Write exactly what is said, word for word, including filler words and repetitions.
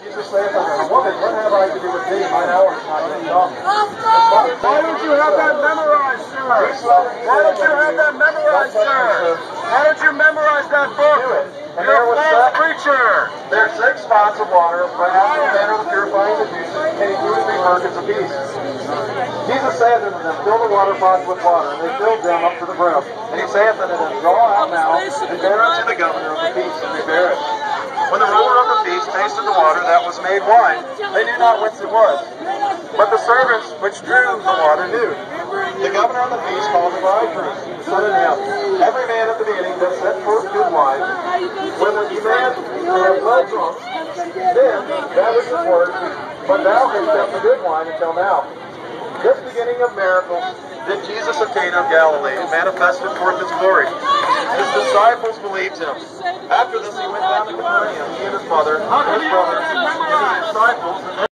Jesus saith unto the woman, what have I to do with thee? Mine hour is not yet come. Why don't you have that memorized, sir? Why don't you have that memorized, sir? Why don't you memorize that book? And You're there a was false set, preacher. there six spots of water, but after the manner of the purifying of juices, containing two or three merkins apiece. Jesus saith unto them, fill the water pots with water, and they filled them up to the brim. And he saith unto them, draw out now, and bear unto the governor of the feast, and they bare it. When the ruler of the feast tasted the water that was made wine, they knew not whence it was. But the servants which drew the water knew. The governor of the feast called the bridegroom, and said unto him, every man at the beginning doth set forth good wine. When the man hath well drunk, then that is his word, but thou hast kept the good wine until now. This beginning of miracles did Jesus of Cana of Galilee, and manifested forth his glory. His disciples believed him. After this he went down to Capernaum, he and his mother, and his brothers, and his disciples.